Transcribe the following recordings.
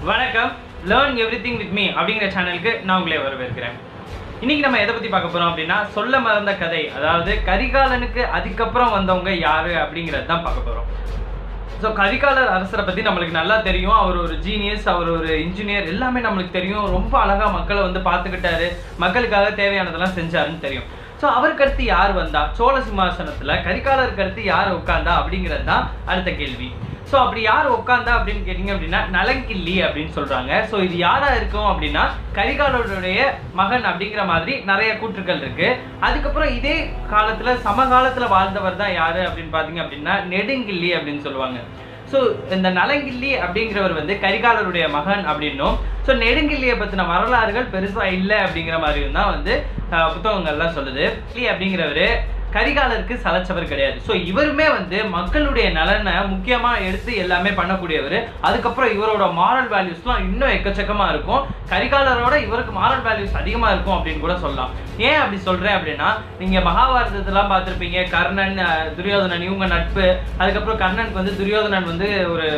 வணக்கம் learn everything with me அப்படிங்கிற சேனலுக்கு நான் உங்களே வரவேற்கிறேன். இன்னைக்கு நம்ம எதை பற்றி பார்க்க போகிறோம் அப்படின்னா சொல்ல மறந்த கதை, அதாவது கரிகாலனுக்கு அதுக்கப்புறம் வந்தவங்க யார் அப்படிங்கிறது தான் பார்க்க போகிறோம். ஸோ கரிகாலர் அரசரை பற்றி நம்மளுக்கு நல்லா தெரியும். அவர் ஒரு ஜீனியஸ், அவர் ஒரு இன்ஜினியர், எல்லாமே நம்மளுக்கு தெரியும். ரொம்ப அழகாக மக்களை வந்து பார்த்துக்கிட்டாரு, மக்களுக்காக தேவையானதெல்லாம் செஞ்சாருன்னு தெரியும். ஸோ அவருக்கு அடுத்து யார் வந்தா, சோழ சிம்மாசனத்தில் கரிகாலருக்கு அடுத்து யார் உட்காந்தா அப்படிங்கிறது தான் அடுத்த கேள்வி. ஸோ அப்படி யார் உட்காந்தா அப்படின்னு கேட்டிங்க அப்படின்னா நலங்கிள்ளி அப்படின்னு சொல்கிறாங்க. ஸோ இது யாராக இருக்கும் அப்படின்னா கரிகாலருடைய மகன் அப்படிங்கிற மாதிரி நிறைய கூற்றுக்கள் இருக்குது. அதுக்கப்புறம் இதே காலத்தில் சமகாலத்தில் வாழ்ந்தவர் தான் யார் அப்படின்னு பார்த்தீங்க அப்படின்னா நெடுங்கிள்ளி அப்படின்னு சொல்லுவாங்க. ஸோ இந்த நலங்கிள்ளி அப்படிங்கிறவர் வந்து கரிகாலருடைய மகன் அப்படின்னும், ஸோ நெடுங்கிள்ளியை பற்றின வரலாறுகள் பெருசாக இல்லை அப்படிங்கிற மாதிரியும் தான் வந்து புத்தகங்கள்லாம் சொல்லுது. அப்படிங்கிறவர் கரிகாலருக்கு சலைச்சவர் கிடையாது. ஸோ இவருமே வந்து மக்களுடைய நலனை முக்கியமாக எடுத்து எல்லாமே பண்ணக்கூடியவர். அதுக்கப்புறம் இவரோட மாரல் வேல்யூஸ்லாம் இன்னும் எக்கச்சக்கமாக இருக்கும். கரிகாலரோட இவருக்கு மாரல் வேல்யூஸ் அதிகமாக இருக்கும் அப்படின்னு கூட சொல்லலாம். ஏன் அப்படி சொல்கிறேன் அப்படின்னா, நீங்கள் மகாபாரதத்தெல்லாம் பார்த்துருப்பீங்க. கர்ணன், துரியோதனன் இவங்க நட்பு. அதுக்கப்புறம் கர்ணனுக்கு வந்து துரியோதனன் வந்து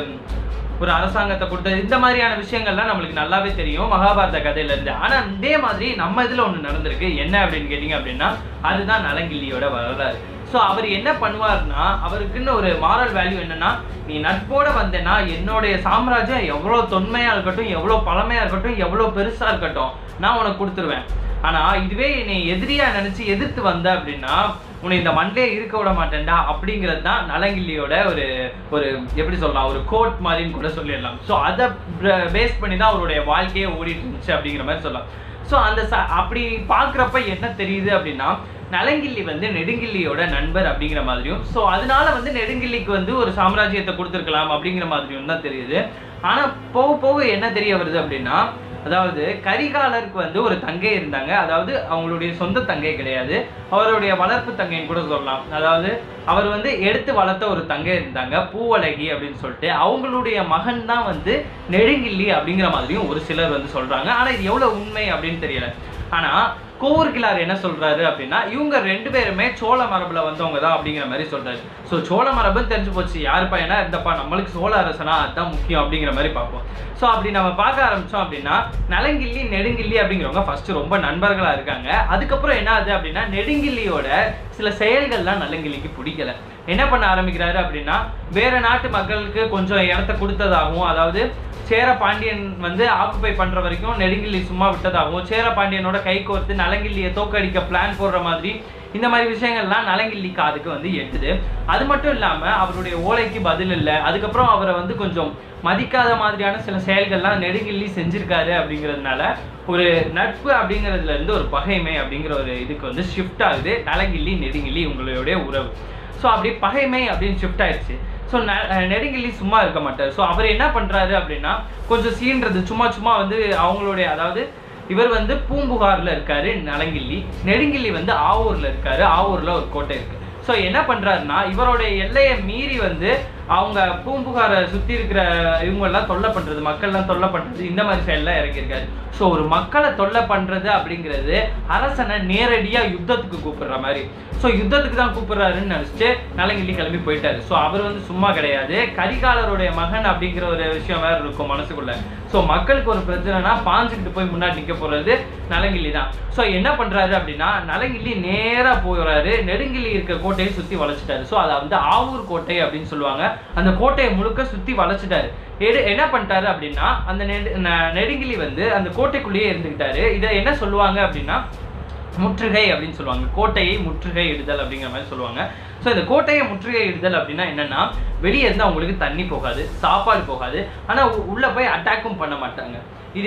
ஒரு அரசாங்கத்தை கொடுத்தது, இந்த மாதிரியான விஷயங்கள்லாம் நம்மளுக்கு நல்லாவே தெரியும் மகாபாரத கதையிலேருந்து. ஆனால் இதே மாதிரி நம்ம இதில் ஒன்று நடந்திருக்கு. என்ன அப்படின்னு கேட்டிங்க அப்படின்னா அதுதான் நலங்கிள்ளியோட வரலாறு. ஸோ அவர் என்ன பண்ணுவார்னா, அவருக்குன்னு ஒரு மாரல் வேல்யூ என்னன்னா, நீ நட்போடு வந்தேன்னா என்னுடைய சாம்ராஜ்யம் எவ்வளோ தொன்மையாக இருக்கட்டும், எவ்வளோ பழமையாக இருக்கட்டும், எவ்வளோ பெருசாக இருக்கட்டும், நான் உனக்கு கொடுத்துருவேன். ஆனால் இதுவே நீ எதிரியாக நினச்சி எதிர்த்து வந்த அப்படின்னா உன்னை இந்த மண்ணிலே இருக்க விட மாட்டேன்டா அப்படிங்கிறது தான் நலங்கிள்ளியோட ஒரு எப்படி சொல்லலாம், ஒரு கோட் மாதிரின்னு கூட சொல்லிடலாம். ஸோ அதை பேஸ் பண்ணி தான் அவருடைய வாழ்க்கையே ஓடிட்டு இருந்துச்சு அப்படிங்கிற மாதிரி சொல்லலாம். ஸோ அந்த அப்படி பார்க்குறப்ப என்ன தெரியுது அப்படின்னா, நலங்கிள்ளி வந்து நெடுங்கிள்ளியோட நண்பர் அப்படிங்கிற மாதிரியும், ஸோ அதனால வந்து நெடுங்கிள்ளிக்கு வந்து ஒரு சாம்ராஜ்யத்தை கொடுத்துருக்கலாம் அப்படிங்கிற மாதிரியும் தான் தெரியுது. ஆனால் போக போக என்ன தெரிய வருது அப்படின்னா, அதாவது கரிகாலருக்கு வந்து ஒரு தங்கை இருந்தாங்க. அதாவது அவங்களுடைய சொந்த தங்கை கிடையாது, அவருடைய வளர்ப்பு தங்கைன்னு கூட சொல்லலாம். அதாவது அவர் வந்து எடுத்து வளர்த்த ஒரு தங்கை இருந்தாங்க, பூவழகி அப்படின்னு சொல்லிட்டு. அவங்களுடைய மகன் தான் வந்து நெடுங்கிள்ளி அப்படிங்கிற மாதிரியும் ஒரு சிலர் வந்து சொல்றாங்க. ஆனால் இது எவ்வளோ உண்மை அப்படின்னு தெரியல. ஆனால் கோவூர் கிளார் என்ன சொல்றாரு அப்படின்னா, இவங்க ரெண்டு பேருமே சோழ மரபுல வந்தவங்க தான் அப்படிங்கிற மாதிரி சொல்றாரு. ஸோ சோழ மரபுன்னு தெரிஞ்சு போச்சு, யார் பையனா இருந்தப்பா நம்மளுக்கு சோழ அரசனா அதுதான் முக்கியம் அப்படிங்கிற மாதிரி பார்ப்போம். ஸோ அப்படி நம்ம பார்க்க ஆரம்பிச்சோம் அப்படின்னா நலங்கிள்ளி நெடுங்கிள்ளி அப்படிங்கிறவங்க ஃபர்ஸ்ட் ரொம்ப நண்பர்களாக இருக்காங்க. அதுக்கப்புறம் என்ன ஆகுது அப்படின்னா, நெடுங்கிள்ளியோட சில செயல்கள்லாம் நலங்கிள்ளிக்கு பிடிக்கல. என்ன பண்ண ஆரம்பிக்கிறாரு அப்படின்னா, வேற நாட்டு மக்களுக்கு கொஞ்சம் இடத்த கொடுத்ததாகவும், அதாவது சேர பாண்டியன் வந்து ஆக்குப்பை பண்ற வரைக்கும் நெடுங்கிள்ளி சும்மா விட்டதாகவும், சேர பாண்டியனோட கை கோர்த்து நலங்கிள்ளியை தோக்கடிக்க பிளான் போடுற மாதிரி இந்த மாதிரி விஷயங்கள்லாம் நலங்கிள்ளி காதுக்கு வந்து எட்டுது. அது மட்டும் இல்லாமல் அவருடைய ஓலைக்கு பதில் இல்லை. அதுக்கப்புறம் அவரை வந்து கொஞ்சம் மதிக்காத மாதிரியான சில செயல்கள்லாம் நெடுங்கிள்ளி செஞ்சிருக்காரு. அப்படிங்கிறதுனால ஒரு நட்பு அப்படிங்கிறதுல இருந்து ஒரு பகைமை அப்படிங்கிற ஒரு இதுக்கு வந்து ஷிஃப்ட் ஆகுது நலங்கிள்ளி நெடுங்கிள்ளி உங்களுடைய உறவு. ஸோ அப்படி பகைமை அப்படின்னு ஷிஃப்ட் ஆயிடுச்சு. ஸோ நெடுங்கிள்ளி சும்மா இருக்க மாட்டார். ஸோ அவர் என்ன பண்ணுறாரு அப்படின்னா, கொஞ்சம் சீன்றது சும்மா வந்து அவங்களுடைய, அதாவது இவர் வந்து பூம்புகாரில் இருக்காரு நலங்கிள்ளி, நெடுங்கிள்ளி வந்து ஆவூரில் இருக்காரு. ஆவூரில் ஒரு கோட்டை இருக்குது. ஸோ என்ன பண்ணுறாருன்னா, இவருடைய எல்லையை மீறி வந்து அவங்க பூம்புகாரை சுற்றி இருக்கிற இவங்கெல்லாம் தொல்லை பண்ணுறது, மக்கள்லாம் தொல்லை பண்ணுறது, இந்த மாதிரி செயல்லாம் இறங்கியிருக்காரு. ஸோ ஒரு மக்களை தொல்லை பண்ணுறது அப்படிங்கிறது அரசனை நேரடியாக யுத்தத்துக்கு கூப்பிடுற மாதிரி. ஸோ யுத்தத்துக்கு தான் கூப்பிடுறாருன்னு நினச்சிட்டு நலங்கிள்ளி கிளம்பி போயிட்டாரு. ஸோ அவர் வந்து சும்மா கிடையாது, கரிகாலருடைய மகன் அப்படிங்கிற ஒரு விஷயம் வேறு இருக்கும் மனசுக்குள்ள. ஸோ மக்களுக்கு ஒரு பிரச்சனைனா பாஞ்சுக்கிட்டு போய் முன்னாடி நிற்க போகிறது நலங்கிள்ளி தான். ஸோ என்ன பண்ணுறாரு அப்படின்னா, நலங்கிள்ளி நேராக போகிறாரு, நெடுங்கிள்ளி இருக்க கோட்டையை சுற்றி வளைச்சிட்டாரு. ஸோ அதை வந்து ஆவூர் கோட்டை அப்படின்னு சொல்லுவாங்க. அந்த கோட்டையை முழுக்க சுற்றி வளைச்சிட்டாரு. என்ன பண்ணிட்டாரு அப்படின்னா, அந்த நெடுங்கிள்ளி வந்து அந்த கோட்டைக்குள்ளேயே இருந்துக்கிட்டாரு. இதை என்ன சொல்லுவாங்க அப்படின்னா முற்றுகை அப்படின்னு சொல்லுவாங்க. கோட்டையை முற்றுகை இடுதல் அப்படிங்கிற மாதிரி சொல்லுவாங்க. ஸோ இந்த கோட்டையை முற்றுகை இடுதல் அப்படின்னா என்னன்னா, வெளியே இருந்து அவங்களுக்கு தண்ணி போகாது, சாப்பாடு போகாது, ஆனால் உள்ளே போய் அட்டாக்கும் பண்ண மாட்டாங்க.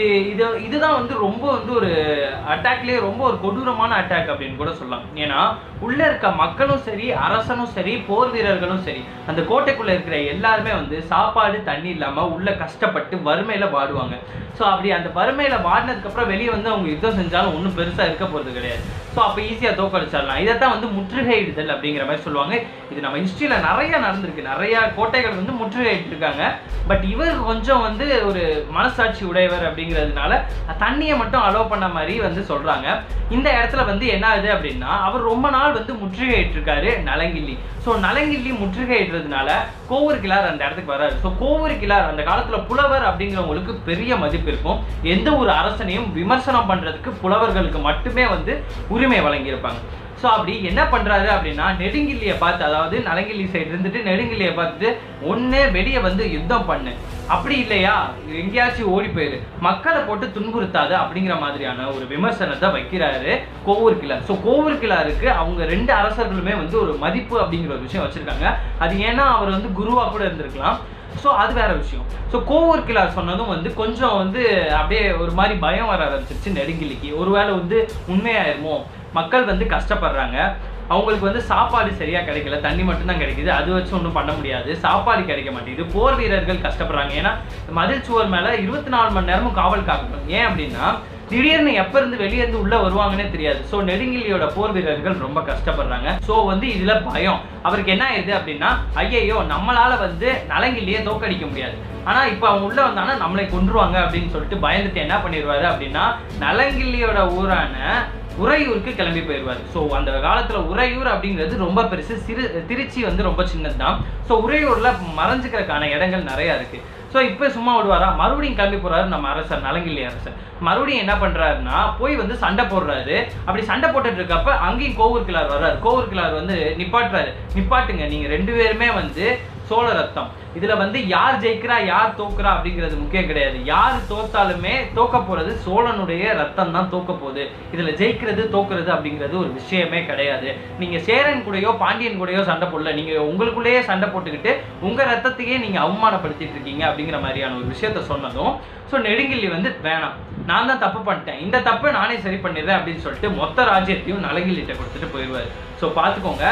இதுதான் வந்து ரொம்ப வந்து ஒரு அட்டாக்லேயே ரொம்ப ஒரு கொடூரமான அட்டாக் அப்படின்னு கூட சொல்லலாம். ஏன்னா உள்ளே இருக்க மக்களும் சரி, அரசனும் சரி, போர் வீரர்களும் சரி, அந்த கோட்டைக்குள்ளே இருக்கிற எல்லாருமே வந்து சாப்பாடு தண்ணி இல்லாமல் உள்ள கஷ்டப்பட்டு வறுமையில் வாடுவாங்க. ஸோ அப்படி அந்த வறுமையில் வாடினதுக்கப்புறம் வெளியே வந்து அவங்க யுத்தம் செஞ்சாலும் ஒன்றும் பெருசாக இருக்க போகிறது கிடையாது. ஸோ அப்போ ஈஸியாக தோக்கடிச்சிடலாம். இதைத்தான் வந்து முற்றுகையிடுதல் அப்படிங்கிற மாதிரி சொல்லுவாங்க. இது நம்ம ஹிஸ்ட்ரியில் நிறையா நடந்திருக்கு. நிறையா கோட்டைகள் வந்து முற்றுகையிட்டிருக்காங்க. பட் இவர் கொஞ்சம் வந்து ஒரு மனசாட்சி உடையவர் அப்படிங்கிறதுனால தண்ணியை மட்டும் அலோவ் பண்ண மாதிரி வந்து சொல்றாங்க. இந்த இடத்துல வந்து என்ன ஆகுது அப்படின்னா அவர் ரொம்ப நாள் வந்து முற்றுகையிட்டு இருக்காரு நலங்கிள்ளி. ஸோ நலங்கிள்ளி முற்றுகையிடுறதுனால கோவூர் கிளார் அந்த இடத்துக்கு வராரு. ஸோ கோவூர் கிளார் அந்த காலத்துல புலவர் அப்படிங்கிறவங்களுக்கு பெரிய மதிப்பு இருக்கும். எந்த ஒரு அரசனையும் விமர்சனம் பண்றதுக்கு புலவர்களுக்கு மட்டுமே வந்து உரிமை வழங்கியிருப்பாங்க. ஸோ அப்படி என்ன பண்றாரு அப்படின்னா நெடுங்கிள்ளியை பார்த்து, அதாவது நலங்கிள்ளி சைடு இருந்துட்டு நெடுங்கிள்ளியை பார்த்துட்டு ஒன்னு வெளியே வந்து யுத்தம் பண்ணு, அப்படி இல்லையா எங்கேயாச்சும் ஓடி போயிரு, மக்களை போட்டு துன்புறுத்தாது அப்படிங்கிற மாதிரியான ஒரு விமர்சனத்தை வைக்கிறாரு கோவூர் கிளார். ஸோ கோவூர் கிளாருக்கு அவங்க ரெண்டு அரசர்களுமே வந்து ஒரு மதிப்பு அப்படிங்கிற ஒரு விஷயம் வச்சிருக்காங்க. அது ஏன்னா அவர் வந்து குருவா கூட இருந்திருக்கலாம். ஸோ அது வேற விஷயம். ஸோ கோவூர் கிளார் சொன்னதும் வந்து கொஞ்சம் வந்து அப்படியே ஒரு மாதிரி பயம் வர ஆரம்பிச்சிருச்சு நெடுங்கிள்ளிக்கு. ஒருவேளை வந்து உண்மையாயிருமோ, மக்கள் வந்து கஷ்டப்படுறாங்க, அவங்களுக்கு வந்து சாப்பாடு சரியா கிடைக்கல, தண்ணி மட்டும்தான் கிடைக்குது, அது வச்சு ஒன்றும் பண்ண முடியாது, சாப்பாடு கிடைக்க மாட்டேங்குது, போர் வீரர்கள் கஷ்டப்படுறாங்க. ஏன்னா மதில் சுவர் மேல 24 மணி நேரமும் காவல் காக்கணும். ஏன் அப்படின்னா திடீர்னு எப்ப இருந்து வெளியே இருந்து உள்ள வருவாங்கன்னே தெரியாது. ஸோ நெடுங்கிள்ளியோட போர் வீரர்கள் ரொம்ப கஷ்டப்படுறாங்க. ஸோ வந்து இதுல பயம் அவருக்கு என்ன ஆயிடுது அப்படின்னா, ஐயையோ நம்மளால வந்து நலங்கிள்ளியை தோக்கடிக்க முடியாது, ஆனா இப்ப அவங்க உள்ள வந்தாங்கன்னா நம்மளை கொன்றுவாங்க அப்படின்னு சொல்லிட்டு பயந்துட்டு என்ன பண்ணிடுவாரு அப்படின்னா நலங்கிள்ளியோட ஊரான உறையூருக்கு கிளம்பி போயிடுவார். ஸோ அந்த காலத்துல உறையூர் அப்படிங்கிறது ரொம்ப பெருசு, திருச்சி வந்து ரொம்ப சின்னது தான். ஸோ உறையூர்ல மறைஞ்சுக்கிறதுக்கான இடங்கள் நிறைய இருக்கு. ஸோ இப்போ சும்மா விடுவாரா, மறுபடியும் கிளம்பி போறாரு நம்ம அரசர் நலங்கிள்ளி அரசர். மறுபடியும் என்ன பண்றாருன்னா போய் வந்து சண்டை போடுறாரு. அப்படி சண்டை போட்டுட்டு இருக்கப்ப அங்கேயும் கோவூர் கிளார் வர்றாரு. கோவூர் கிளார் வந்து நிப்பாட்டுங்க, நீங்க ரெண்டு பேருமே வந்து சோழ ரத்தம், இதுல வந்து யார் ஜெயிக்கிறா யார் தோக்குறா அப்படிங்கிறது முக்கியம் கிடையாது. யார் தோத்தாலுமே தோக்க போறது சோழனுடைய ரத்தம் தான் தோக்க போகுது. இதுல ஜெயிக்கிறது தோக்குறது அப்படிங்கிறது ஒரு விஷயமே கிடையாது. நீங்க சேரன் கூடயோ பாண்டியன் கூடயோ சண்டை போடல, நீங்க உங்களுக்குள்ளேயே சண்டை போட்டுக்கிட்டு உங்க ரத்தத்தையே நீங்க அவமானப்படுத்திட்டு இருக்கீங்க அப்படிங்கிற மாதிரியான ஒரு விஷயத்த சொன்னதும் ஸோ நெடுங்கிள்ளி வந்து வேணாம், நான் தான் தப்பு பண்ணிட்டேன், இந்த தப்பை நானே சரி பண்ணிடுறேன் அப்படின்னு சொல்லிட்டு மொத்த ராஜ்யத்தையும் நலங்கிள்ளிட்ட கொடுத்துட்டு போயிடுவாரு. ஸோ பார்த்துக்கோங்க,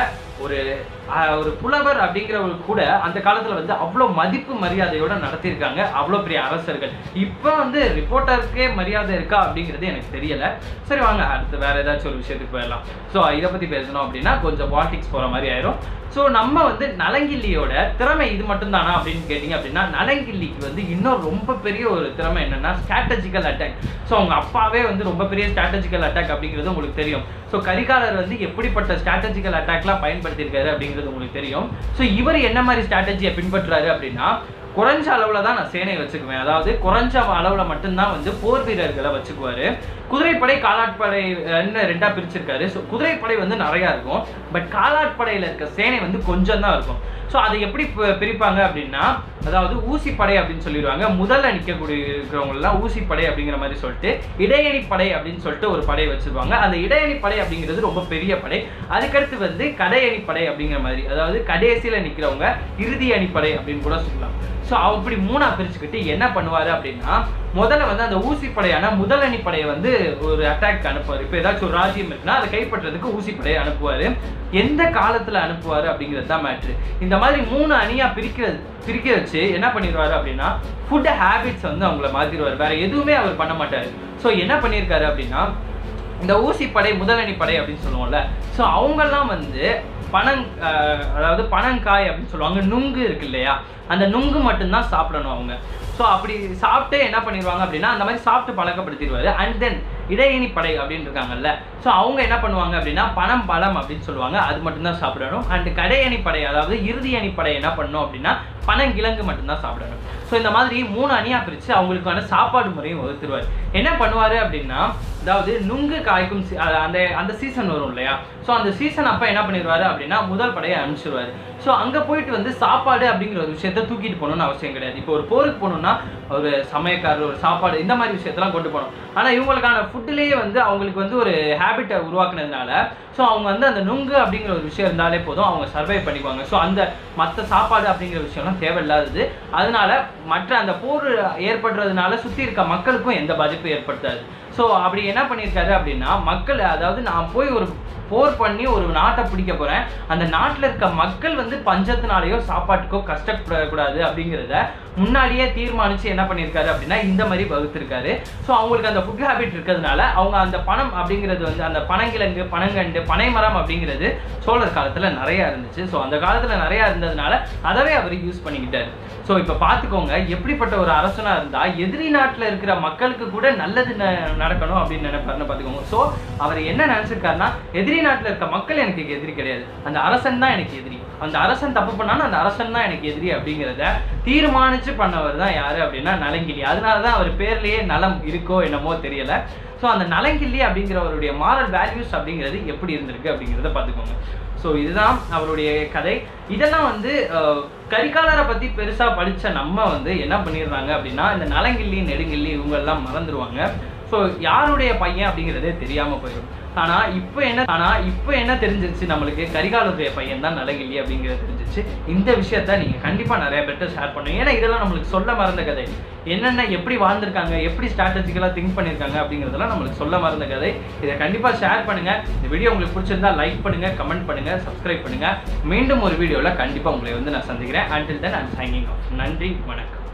ஒரு புலவர் அப்படிங்கிறவங்களுக்கு கூட அந்த காலத்துல வந்து அவ்வளோ மதிப்பு மரியாதையோட நடத்தியிருக்காங்க அவ்வளோ பெரிய அரசர்கள். இப்போ வந்து ரிப்போர்ட்டருக்கே மரியாதை இருக்கா அப்படிங்கிறது எனக்கு தெரியல. சரி வாங்க அடுத்து வேற ஏதாச்சும் ஒரு விஷயத்துக்கு போயிடலாம். ஸோ இதை பத்தி பேசணும் அப்படின்னா கொஞ்சம் பாலிடிக்ஸ் போற மாதிரி ஆயிரும். ஸோ நம்ம வந்து நலங்கிள்ளியோட திறமை இது மட்டும் தானா அப்படின்னு கேட்டீங்க அப்படின்னா நலங்கிள்ளிக்கு வந்து இன்னும் ரொம்ப பெரிய ஒரு திறமை என்னன்னா ஸ்ட்ராட்டஜிக்கல் அட்டாக். ஸோ அவங்க அப்பாவே வந்து ரொம்ப பெரிய ஸ்ட்ராட்டஜிக்கல் அட்டாக் அப்படிங்கிறது உங்களுக்கு தெரியும். ஸோ கரிகாலர் வந்து எப்படிப்பட்ட ஸ்ட்ராட்டஜிக்கல் அட்டாக்லாம் பயன்படுத்தியிருக்காரு அப்படிங்கிறது உங்களுக்கு தெரியும். ஸோ இவர் என்ன மாதிரி ஸ்ட்ராட்டஜியை பின்பற்றாரு அப்படின்னா குறைஞ்ச அளவுல தான் நான் சேனையை வச்சுக்குவேன், அதாவது குறைஞ்ச அளவுல மட்டும்தான் வந்து போர் வீரர்களை வச்சுக்குவாரு. குதிரைப்படை காலாட்படை ரெண்டா பிரிச்சிருக்காரு. ஸோ குதிரைப்படை வந்து நிறைய இருக்கும், பட் காலாட்படையில இருக்க சேனை வந்து கொஞ்சம் தான் இருக்கும். ஸோ அதை எப்படி பிரிப்பாங்க அப்படின்னா, அதாவது ஊசிப்படை அப்படின்னு சொல்லிடுவாங்க. முதல்ல நிற்கக்கூடிய இருக்கிறவங்கலாம் ஊசிப்படை அப்படிங்கிற மாதிரி சொல்லிட்டு இடையணி படை அப்படின்னு சொல்லிட்டு ஒரு படை வச்சிருப்பாங்க. அந்த இடையணி படை அப்படிங்கிறது ரொம்ப பெரிய படை. அதுக்கடுத்து வந்து கடையணி படை அப்படிங்கிற மாதிரி, அதாவது கடைசியில நிற்கிறவங்க இறுதி அணிப்படை அப்படின்னு கூட சொல்லலாம். ஸோ அப்படி மூணா பிரிச்சுக்கிட்டு என்ன பண்ணுவாரு அப்படின்னா முதல்ல வந்து அந்த ஊசிப்படையான முதல் அணிப்படையை வந்து ஒரு அட்டாக் அனுப்புவார். இப்போ ஏதாச்சும் ஒரு ராஜ்யம் இருக்குன்னா அதை கைப்பற்றதுக்கு ஊசிப்படையை அனுப்புவார். எந்த காலத்தில் அனுப்புவார் அப்படிங்கிறது தான் மேட்ரு. இந்த மாதிரி 3 அணியாக பிரிக்க வச்சு என்ன பண்ணிடுவார் அப்படின்னா ஃபுட் ஹேபிட்ஸ் வந்து அவங்கள மாற்றிடுவார். வேற எதுவுமே அவர் பண்ண மாட்டார். ஸோ என்ன பண்ணியிருக்காரு அப்படின்னா இந்த ஊசிப்படை முதலணி படை அப்படின்னு சொல்லுவோம்ல, ஸோ அவங்கெல்லாம் வந்து அதாவது பனங்காய் அப்படின்னு சொல்லுவாங்க, நுங்கு இருக்கு இல்லையா, அந்த நுங்கு மட்டும்தான் சாப்பிடணும் அவங்க. ஸோ அப்படி சாப்பிட்டு என்ன பண்ணிடுவாங்க அப்படின்னா அந்த மாதிரி சாப்பிட்டு பழக்கப்படுத்திடுவாரு. அண்ட் தென் இடையணி படை அப்படின்னு இருக்காங்கல்ல, ஸோ அவங்க என்ன பண்ணுவாங்க அப்படின்னா பனம் பழம் அப்படின்னு சொல்லுவாங்க, அது மட்டும்தான் சாப்பிடணும். அண்ட் கடையணி படை அதாவது இறுதி அணிப்படை என்ன பண்ணணும் அப்படின்னா பனங்கிழங்கு மட்டும்தான் சாப்பிடணும். ஸோ இந்த மாதிரி 3 அணியாக பிரித்து அவங்களுக்கான சாப்பாடு முறையும் வகுத்துருவார். என்ன பண்ணுவார் அப்படின்னா அதாவது நுங்கு காய்க்கும் அந்த சீசன் வரும் இல்லையா, ஸோ அந்த சீசன் அப்போ என்ன பண்ணிடுவாரு அப்படின்னா முதல் படையை அனுப்பிச்சிடுவார். ஸோ அங்கே போயிட்டு வந்து சாப்பாடு அப்படிங்கிற ஒரு விஷயத்த தூக்கிட்டு போகணும்னு அவசியம் கிடையாது. இப்போ ஒரு போருக்கு போகணும்னா ஒரு சமயக்காரர் ஒரு சாப்பாடு இந்த மாதிரி விஷயத்தெல்லாம் கொண்டு போகணும். ஆனால் இவங்களுக்கான ஃபுட்டுலேயே வந்து அவங்களுக்கு வந்து ஒரு ஹேபிட்டை உருவாக்குனதுனால ஸோ அவங்க வந்து அந்த நுங்கு அப்படிங்கிற ஒரு விஷயம் இருந்தாலே போதும், அவங்க சர்வை பண்ணிக்குவாங்க. ஸோ அந்த மற்ற சாப்பாடு அப்படிங்கிற விஷயம்லாம் தேவையில்லாதது. அதனால மற்ற அந்த போர் ஏற்படுறதுனால சுற்றி இருக்க மக்களுக்கும் எந்த பாதிப்பும் ஏற்படுத்தாது. ஸோ அப்படி என்ன பண்ணியிருக்காரு அப்படின்னா மக்கள், அதாவது நான் போய் ஒரு போர் பண்ணி ஒரு நாட்டை பிடிக்க போகிறேன், அந்த நாட்டில் இருக்க மக்கள் வந்து பஞ்சத்தினாலேயோ சாப்பாட்டுக்கோ கஷ்டப்படக்கூடாது அப்படிங்கிறத முன்னாடியே தீர்மானித்து என்ன பண்ணியிருக்காரு அப்படின்னா இந்த மாதிரி வகுத்திருக்காரு. ஸோ அவங்களுக்கு அந்த ஃபுட் ஹேபிட் இருக்கிறதுனால அவங்க அந்த பணம் அப்படிங்கிறது வந்து அந்த பனங்கிழங்கு பனங்கண்டு பனைமரம் அப்படிங்கிறது சோழர் காலத்தில் நிறையா இருந்துச்சு. ஸோ அந்த காலத்தில் நிறையா இருந்ததுனால அதவே அவர் யூஸ் பண்ணிக்கிட்டார். ஸோ இப்போ பார்த்துக்கோங்க, எப்படிப்பட்ட ஒரு அரசனாக இருந்தால் எதிரி நாட்டில் இருக்கிற மக்களுக்கு கூட நல்லது நடக்கணும் அப்படின்னு நினைப்பாருன்னு பார்த்துக்கோங்க. ஸோ அவர் என்ன நினச்சிருக்காருன்னா, எதிரி நாட்டில் இருக்க மக்கள் எனக்கு எதிரி கிடையாது, அந்த அரசன் தான் எனக்கு எதிரி, அந்த அரசன் தப்பு பண்ணாலும் அந்த அரசன் தான் எனக்கு எதிரி அப்படிங்கிறத தீர்மானித்து பண்ணவர் தான் யார் அப்படின்னா நலங்கிள்ளி. அதனால தான் அவர் பேர்லேயே நலம் இருக்கோ என்னமோ தெரியலை. ஸோ அந்த நலங்கிள்ளி அப்படிங்கிறவருடைய மாரல் வேல்யூஸ் அப்படிங்கிறது எப்படி இருந்திருக்கு அப்படிங்கிறத பார்த்துக்கோங்க. ஸோ இதுதான் அவருடைய கதை. இதெல்லாம் வந்து கரிகாலரை பற்றி பெருசாக படித்த நம்ம வந்து என்ன பண்ணிடுறாங்க அப்படின்னா, இந்த நலங்கிள்ளி நெடுங்கிள்ளி இவங்கெல்லாம் மறந்துடுவாங்க. ஸோ யாருடைய பையன் அப்படிங்கிறதே தெரியாமல் போயிடும். ஆனால் இப்போ என்ன தெரிஞ்சிருச்சு நம்மளுக்கு, கரிகாலருடைய பையன் தான் நலங்கிள்ளி அப்படிங்கிறது தெரிஞ்சிச்சு. இந்த விஷயத்த நீங்கள் கண்டிப்பாக நிறைய பேர்ட்ட ஷேர் பண்ணுங்க. ஏன்னா இதெல்லாம் நம்மளுக்கு சொல்ல மறந்த கதை. என்னென்ன எப்படி வாழ்ந்திருக்காங்க, எப்படி ஸ்ட்ராட்டஜிக்கலாக திங்க் பண்ணியிருக்காங்க அப்படிங்கிறதெல்லாம் நம்மளுக்கு சொல்ல மறந்த கதை. இதை கண்டிப்பாக ஷேர் பண்ணுங்கள். இந்த வீடியோ உங்களுக்கு பிடிச்சிருந்தா லைக் பண்ணுங்கள், கமெண்ட் பண்ணுங்கள், சப்ஸ்கிரைப் பண்ணுங்கள். மீண்டும் ஒரு வீடியோவில் கண்டிப்பாக உங்களை வந்து நான் சந்திக்கிறேன். Until then, I'm signing off. நன்றி, வணக்கம்.